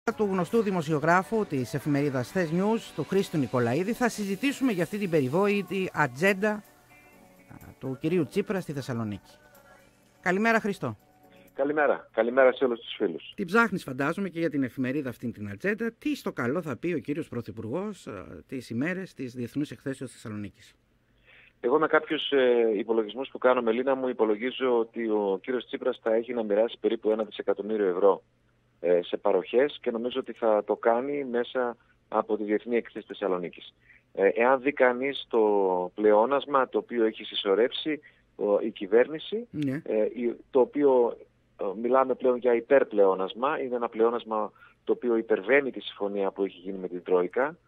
Του γνωστού δημοσιογράφου της εφημερίδας Thes News, του Χρήστου Νικολαίδη, θα συζητήσουμε για αυτή την περιβόητη ατζέντα του κυρίου Τσίπρα στη Θεσσαλονίκη. Καλημέρα, Χριστό. Καλημέρα. Καλημέρα σε όλους τους φίλους. Την ψάχνεις, φαντάζομαι, και για την εφημερίδα αυτή την ατζέντα. Τι στο καλό θα πει ο κύριος Πρωθυπουργός τις ημέρες της Διεθνούς Εκθέσεως Θεσσαλονίκης? Εγώ με κάποιους υπολογισμούς που κάνω, Μελίνα μου, υπολογίζω ότι ο κύριος Τσίπρας θα έχει να μοιράσει περίπου 1 δισεκατομμύριο ευρώ σε παροχές και νομίζω ότι θα το κάνει μέσα από τη Διεθνή Έκθεση Θεσσαλονίκης. Εάν δει κανείς το πλεόνασμα το οποίο έχει συσσωρεύσει η κυβέρνηση, το οποίο μιλάμε πλέον για υπερπλεόνασμα, είναι ένα πλεόνασμα το οποίο υπερβαίνει τη συμφωνία που έχει γίνει με την Τρόικα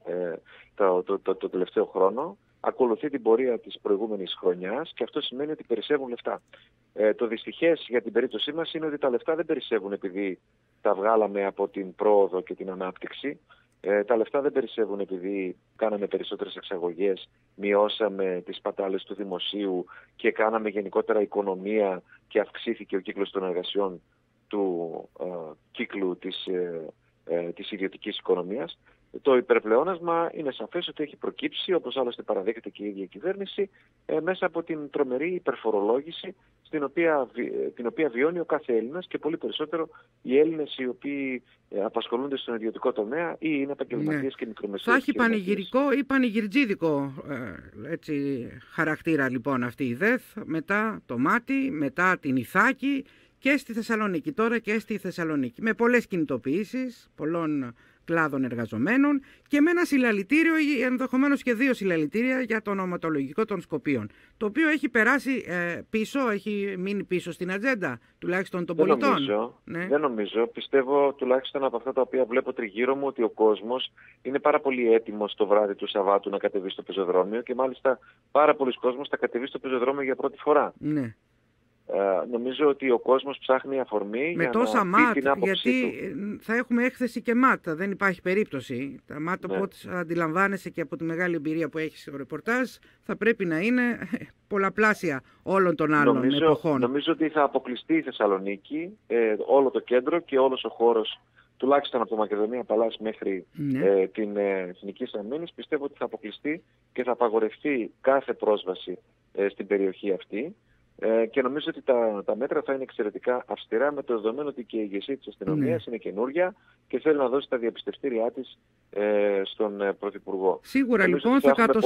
το τελευταίο χρόνο, ακολουθεί την πορεία της προηγούμενης χρονιάς και αυτό σημαίνει ότι περισσεύουν λεφτά. Το δυστυχές για την περίπτωσή μας είναι ότι τα λεφτά δεν περισσεύουν επειδή τα βγάλαμε από την πρόοδο και την ανάπτυξη. Τα λεφτά δεν περισσεύουν επειδή κάναμε περισσότερες εξαγωγές, μειώσαμε τις σπατάλες του δημοσίου και κάναμε γενικότερα οικονομία και αυξήθηκε ο κύκλος των εργασιών του κύκλου της ιδιωτικής οικονομίας. Το υπερπλεόνασμα είναι σαφές ότι έχει προκύψει, όπως άλλωστε παραδέχεται και η ίδια η κυβέρνηση, μέσα από την τρομερή υπερφορολόγηση την οποία βιώνει ο κάθε Έλληνας και πολύ περισσότερο οι Έλληνες οι οποίοι απασχολούνται στον ιδιωτικό τομέα ή είναι επαγγελματίες και μικρομεσαίες. Θα έχει πανηγυρικό ή πανηγυρτζίδικο χαρακτήρα λοιπόν αυτή η ΔΕΘ, μετά το Μάτι, μετά την Ιθάκη και στη Θεσσαλονίκη, τώρα και στη Θεσσαλονίκη, με πολλές κινητοποιήσεις, πολλών κλάδων εργαζομένων και με ένα συλλαλητήριο ή ενδεχομένως και 2 συλλαλητήρια για το ονοματολογικό των Σκοπίων, το οποίο έχει περάσει πίσω, έχει μείνει πίσω στην ατζέντα τουλάχιστον των πολιτών. Δεν νομίζω. Πιστεύω τουλάχιστον από αυτά τα οποία βλέπω τριγύρω μου ότι ο κόσμος είναι πάρα πολύ έτοιμος το βράδυ του Σαββάτου να κατεβεί στο πεζοδρόμιο και μάλιστα πάρα πολλοί κόσμος θα κατεβεί στο πεζοδρόμιο για πρώτη φορά. Ναι. Νομίζω ότι ο κόσμος ψάχνει αφορμή με για τόσα να ΜΑΤ, πει την άποψή γιατί του. Θα έχουμε έκθεση και ΜΑΤ, δεν υπάρχει περίπτωση. Τα ΜΑΤ, Ναι. όπως αντιλαμβάνεσαι και από τη μεγάλη εμπειρία που έχει στο ρεπορτάζ, θα πρέπει να είναι πολλαπλάσια όλων των άλλων εποχών. Νομίζω ότι θα αποκλειστεί η Θεσσαλονίκη, όλο το κέντρο και όλος ο χώρος, τουλάχιστον από το Μακεδονία Παλάς μέχρι την Εθνική Αμήνης, πιστεύω ότι θα αποκλειστεί και θα απαγορευτεί κάθε πρόσβαση στην περιοχή αυτή. Και νομίζω ότι τα μέτρα θα είναι εξαιρετικά αυστηρά, με το δεδομένο ότι και η ηγεσία της αστυνομίας είναι καινούρια και θέλει να δώσει τα διαπιστευτήριά της στον Πρωθυπουργό. Σίγουρα νομίζω λοιπόν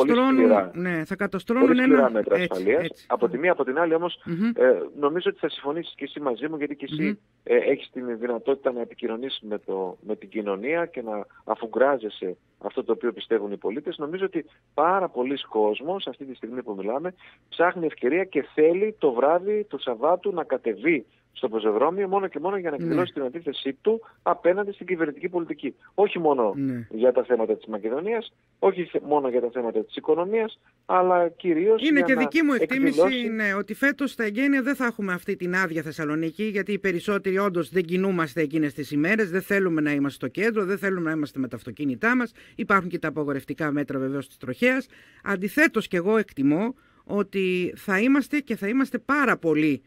θα κατοστρώνουν πολύ σκληρά μέτρα ασφαλείας. Έτσι. Από τη μία, από την άλλη όμως, νομίζω ότι θα συμφωνήσεις και εσύ μαζί μου, γιατί και εσύ έχεις την δυνατότητα να επικοινωνήσεις με την κοινωνία και να αφουγκράζεσαι αυτό το οποίο πιστεύουν οι πολίτες. Νομίζω ότι πάρα πολλοί κόσμος αυτή τη στιγμή που μιλάμε ψάχνει ευκαιρία και θέλει το βράδυ του Σαββάτου να κατεβεί στο πεζοδρόμιο μόνο και μόνο για να εκδηλώσει την αντίθεσή του απέναντι στην κυβερνητική πολιτική. Όχι μόνο για τα θέματα της Μακεδονίας, όχι μόνο για τα θέματα της οικονομίας, αλλά κυρίως είναι για και να δική μου εκτίμηση εκδηλώσει... ότι φέτος στα εγγένεια δεν θα έχουμε αυτή την άδεια Θεσσαλονίκη, γιατί οι περισσότεροι όντως δεν κινούμαστε εκείνες τις ημέρες, δεν θέλουμε να είμαστε στο κέντρο, δεν θέλουμε να είμαστε με τα αυτοκίνητά μας. Υπάρχουν και τα απαγορευτικά μέτρα βεβαίως της τροχέας. Αντιθέτως και εγώ εκτιμώ ότι θα είμαστε πάρα πολλοί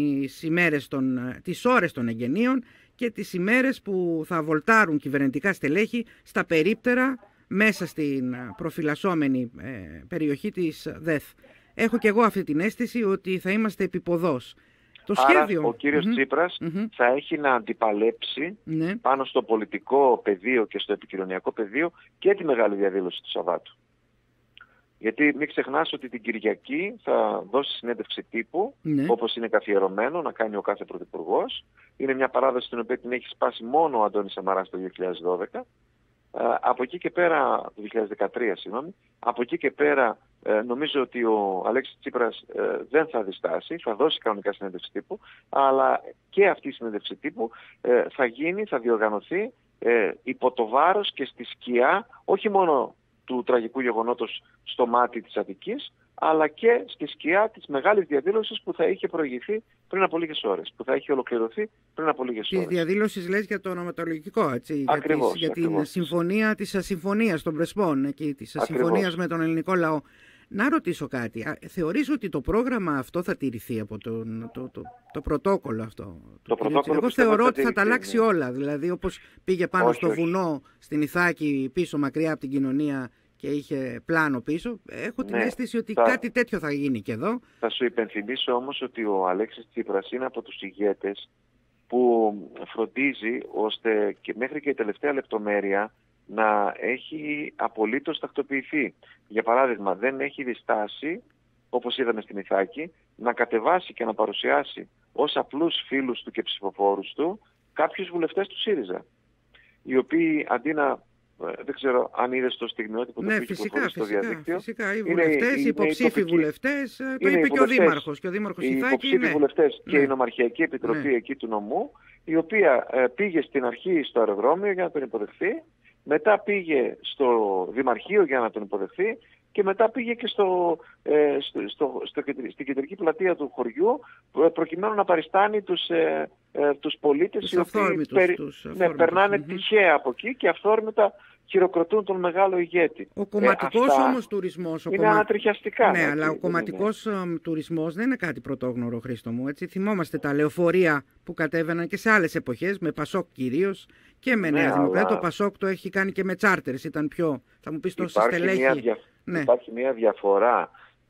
τις ώρες των εγγενείων και τις ημέρες που θα βολτάρουν κυβερνητικά στελέχη στα περίπτερα μέσα στην προφυλασσόμενη περιοχή της ΔΕΘ. Έχω και εγώ αυτή την αίσθηση ότι θα είμαστε επιποδός. Άρα ο κύριος Τσίπρας θα έχει να αντιπαλέψει πάνω στο πολιτικό πεδίο και στο επικοινωνιακό πεδίο και τη μεγάλη διαδήλωση του Σαββάτου. Γιατί μην ξεχνάς ότι την Κυριακή θα δώσει συνέντευξη τύπου, όπως είναι καθιερωμένο να κάνει ο κάθε πρωθυπουργός. Είναι μια παράδοση την οποία την έχει σπάσει μόνο ο Αντώνης Σαμαράς το 2012. Από εκεί και πέρα, το 2013 συγγνώμη, από εκεί και πέρα νομίζω ότι ο Αλέξης Τσίπρας δεν θα διστάσει, θα δώσει κανονικά συνέντευξη τύπου, αλλά και αυτή η συνέντευξη τύπου θα διοργανωθεί υπό το βάρος και στη σκιά όχι μόνο του τραγικού γεγονότος στο Μάτι της Αττικής, αλλά και στη σκιά της μεγάλης διαδήλωσης που θα είχε προηγηθεί πριν από λίγες ώρες, που θα είχε ολοκληρωθεί πριν από λίγες ώρες. Τη διαδήλωση λες για το ονοματολογικό, έτσι, ακριβώς, για την συμφωνία της ασυμφωνίας των Πρεσπών, της ασυμφωνίας με τον ελληνικό λαό. Να ρωτήσω κάτι. Θεωρείς ότι το πρόγραμμα αυτό θα τηρηθεί από το πρωτόκολλο αυτό? Εγώ θεωρώ ότι θα τα αλλάξει όλα. Δηλαδή, όπως πήγε πάνω στο βουνό στην Ιθάκη, πίσω μακριά από την κοινωνία, και είχε πλάνο πίσω. Έχω την αίσθηση ότι κάτι τέτοιο θα γίνει και εδώ. Θα σου υπενθυμίσω όμως ότι ο Αλέξης Τσίπρας είναι από τους ηγέτες που φροντίζει ώστε και μέχρι και η τελευταία λεπτομέρεια να έχει απολύτως τακτοποιηθεί. Για παράδειγμα, δεν έχει διστάσει, όπως είδαμε στην Ιθάκη, να κατεβάσει και να παρουσιάσει ως απλούς φίλους του και ψηφοφόρους του κάποιους βουλευτές του ΣΥΡΙΖΑ, οι οποίοι αντί να... Δεν ξέρω αν είδες το στιγμιότυπο που πήγε στο διαδίκτυο. Φυσικά, οι βουλευτές, οι υποψήφοι βουλευτές, το είπε και ο Δήμαρχος. Και ο Δήμαρχος Ιθάκη, οι υποψήφοι βουλευτές και η Νομαρχιακή Επιτροπή εκεί του νομού, η οποία πήγε στην αρχή στο αεροδρόμιο για να τον υποδεχθεί, μετά πήγε στο Δημαρχείο για να τον υποδεχθεί και μετά πήγε και στην κεντρική πλατεία του χωριού προκειμένου να παριστάνει τους πολίτες οι οποίοι περνάνε τυχαία από εκεί και αυθόρμητα χειροκροτούν τον μεγάλο ηγέτη. Ο κομματικός όμως τουρισμός... Είναι ανατριχιαστικά. Ναι, αλλά ο κομματικός τουρισμός δεν είναι κάτι πρωτόγνωρο, Χρήστο μου. Έτσι. Θυμόμαστε τα λεωφορεία που κατέβαιναν και σε άλλες εποχές, με Πασόκ κυρίως και με Νέα Δημοκρατία. Το Πασόκ το έχει κάνει και με τσάρτερς, ήταν πιο... Θα μου πεις τόσο στελέχη. Υπάρχει μια διαφορά.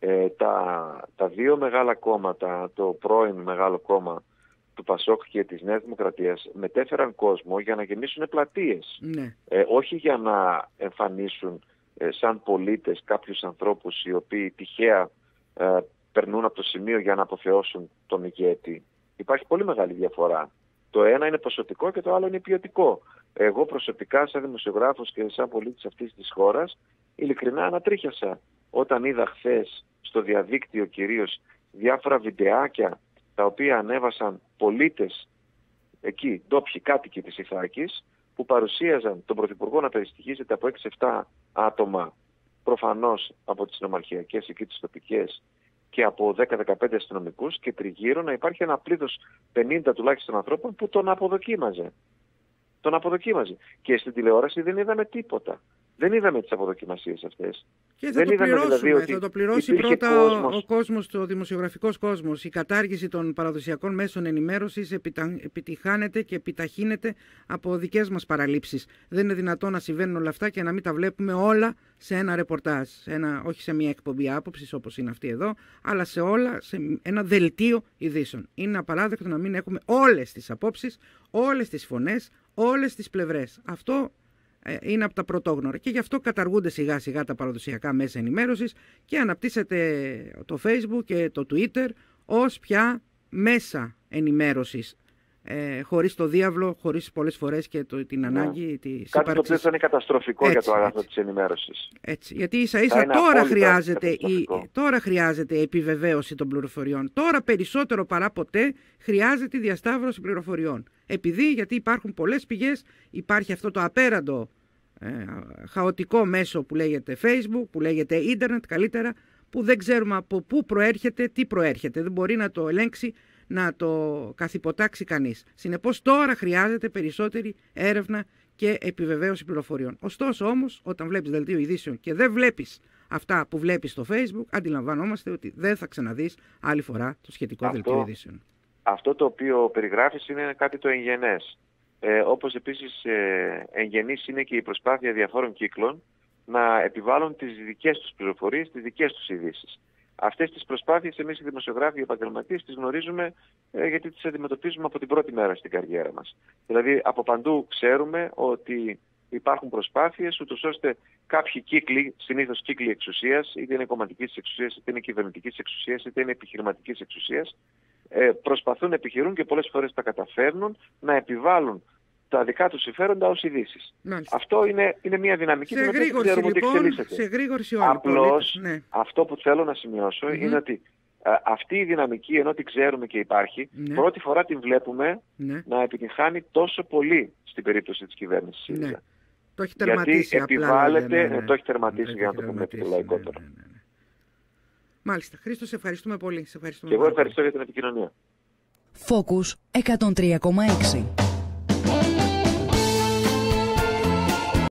Τα δύο μεγάλα κόμματα, το πρώην μεγάλο κόμμα του Πασόκ και της Νέας Δημοκρατίας, μετέφεραν κόσμο για να γεμίσουν πλατείες. Ναι. Όχι για να εμφανίσουν σαν πολίτες κάποιους ανθρώπους οι οποίοι τυχαία περνούν από το σημείο για να αποθεώσουν τον ηγέτη. Υπάρχει πολύ μεγάλη διαφορά. Το ένα είναι ποσοτικό και το άλλο είναι ποιοτικό. Εγώ προσωπικά, σαν δημοσιογράφος και σαν πολίτης αυτής της χώρας, ειλικρινά ανατρίχιασα όταν είδα χθες στο διαδίκτυο κυρίως διάφορα βιντεάκια τα οποία ανέβασαν πολίτες εκεί, ντόπιοι κάτοικοι της Ιθάκης, που παρουσίαζαν τον Πρωθυπουργό να περιστοιχίζεται από 6-7 άτομα, προφανώς από τις νομαρχιακές εκεί τις τοπικές και από 10-15 αστυνομικούς, και τριγύρω να υπάρχει ένα πλήθος 50 τουλάχιστον ανθρώπων που τον αποδοκίμαζε. Και στην τηλεόραση δεν είδαμε τίποτα. Δεν είδαμε τις αποδοκιμασίες αυτές. Και θα το πληρώσουμε. Δηλαδή θα το πληρώσει πρώτα ο κόσμος, ο δημοσιογραφικός κόσμος. Η κατάργηση των παραδοσιακών μέσων ενημέρωσης επιτυχάνεται και επιταχύνεται από δικές μας παραλήψεις. Δεν είναι δυνατόν να συμβαίνουν όλα αυτά και να μην τα βλέπουμε όλα σε ένα ρεπορτάζ. Όχι σε μια εκπομπή άποψης όπως είναι αυτή εδώ, αλλά σε ένα δελτίο ειδήσεων. Είναι απαράδεκτο να μην έχουμε όλες τις απόψεις, όλες τις φωνές, όλες τις πλευρές. Αυτό είναι από τα πρωτόγνωρα και γι' αυτό καταργούνται σιγά σιγά τα παραδοσιακά μέσα ενημέρωσης και αναπτύσσεται το Facebook και το Twitter ως πια μέσα ενημέρωσης, χωρίς το διάβλο, χωρίς πολλές φορές και την ανάγκη της ύπαρξης. Κάτι το οποίο θα είναι καταστροφικό για το αγαθό της ενημέρωσης. Έτσι, γιατί ίσα-ίσα τώρα χρειάζεται η επιβεβαίωση των πληροφοριών. Τώρα περισσότερο παρά ποτέ χρειάζεται η διασταύρωση πληροφοριών. Γιατί υπάρχουν πολλές πηγές, υπάρχει αυτό το απέραντο χαοτικό μέσο που λέγεται Facebook, που λέγεται ίντερνετ καλύτερα, που δεν ξέρουμε από πού προέρχεται, τι προέρχεται. Δεν μπορεί να το ελέγξει, να το καθυποτάξει κανείς. Συνεπώς τώρα χρειάζεται περισσότερη έρευνα και επιβεβαίωση πληροφοριών. Ωστόσο όμως, όταν βλέπεις δελτίο ειδήσεων και δεν βλέπεις αυτά που βλέπεις στο Facebook, αντιλαμβανόμαστε ότι δεν θα ξαναδείς άλλη φορά το σχετικό δελτίο ειδήσεων. Αυτό το οποίο περιγράφεις είναι κάτι το εγγενές. Όπως επίσης εγγενής είναι και η προσπάθεια διαφόρων κύκλων να επιβάλλουν τις δικές τους πληροφορίες, τις δικές τους ειδήσεις. Αυτές τις προσπάθειες εμείς οι δημοσιογράφοι, οι επαγγελματίες, τις γνωρίζουμε γιατί τις αντιμετωπίζουμε από την πρώτη μέρα στην καριέρα μας. Δηλαδή από παντού ξέρουμε ότι υπάρχουν προσπάθειες ούτως ώστε κάποιοι κύκλοι, συνήθως κύκλοι εξουσίας, είτε είναι κομματικής εξουσίας, είτε είναι κυβερνητικής εξουσίας, είτε είναι επιχειρηματικής εξουσίας, προσπαθούν, επιχειρούν και πολλές φορές τα καταφέρνουν να επιβάλλουν τα δικά τους συμφέροντα ως ειδήσεις. Αυτό είναι μια δυναμική που ξέρουμε ότι εξελίσσεται. Σε γρήγορση Απλώς αυτό που θέλω να σημειώσω είναι ότι αυτή η δυναμική, ενώ την ξέρουμε και υπάρχει, πρώτη φορά την βλέπουμε να επιτυγχάνει τόσο πολύ στην περίπτωση της κυβέρνησης ΣΥΡΙΖΑ. Το έχει τερματίσει. Γιατί επιβάλλεται, το έχει τερματίσει για να το πούμε πιο λαϊκότερο. Μάλιστα. Χρήστο, σε ευχαριστούμε πολύ. Και εγώ ευχαριστώ για την επικοινωνία. Focus 103,6.